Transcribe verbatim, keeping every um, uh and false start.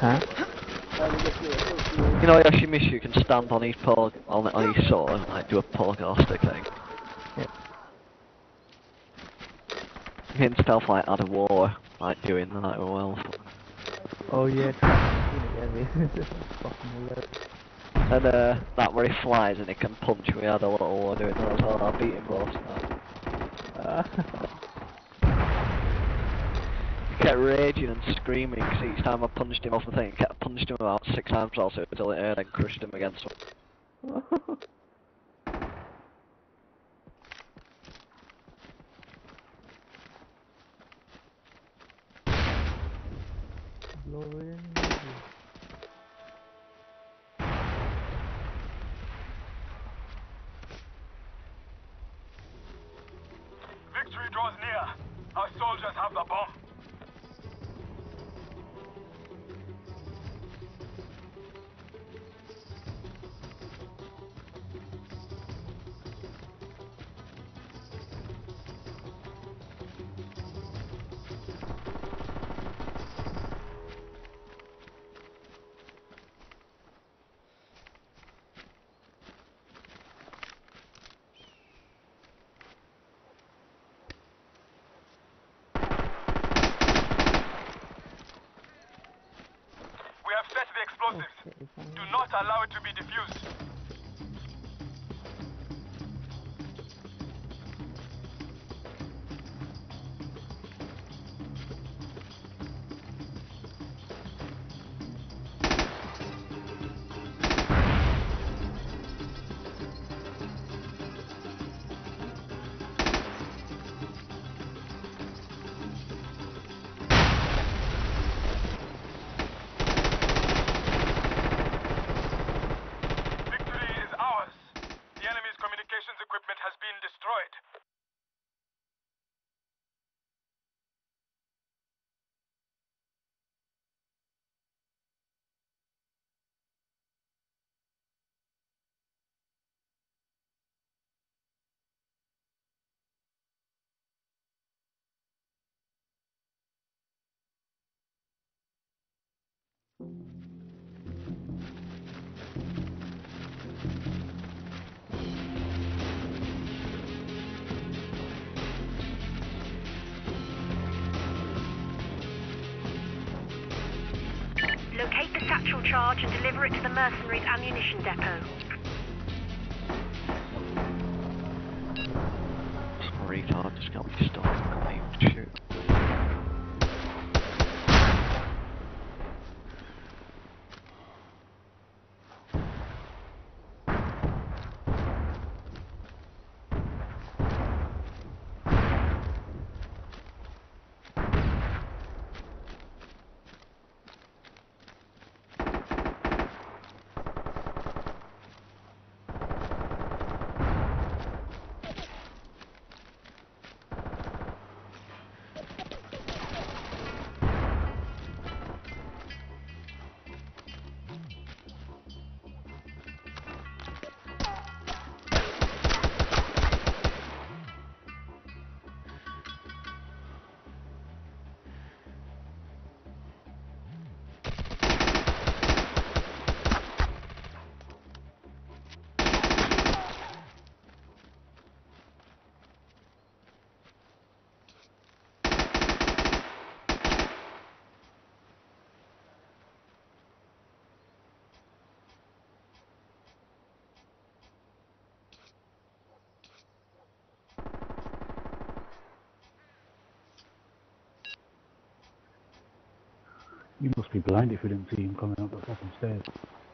Huh? You know, Yoshimitsu, you can stand on his pole, on, on his sword and like do a pogo stick thing. Yeah. Me and Stealth like had a war, like doing that as well. Oh yeah, again. Fucking hilarious. And uh, that where he flies and he can punch, we had a little war doing that as well. I beat him both times. He kept raging and screaming because each time I punched him off the thing, he kept punching him about six times also until it hurt and crushed him against one. Glory. Victory draws near. Our soldiers have the bomb. Set the explosives. Do not allow it to be diffused. Equipment has been destroyed. Locate the satchel charge and deliver it to the mercenaries' ammunition depot. Some retard just got me stuck. I can't even shoot. You must be blind if you didn't see him coming up the fucking stairs.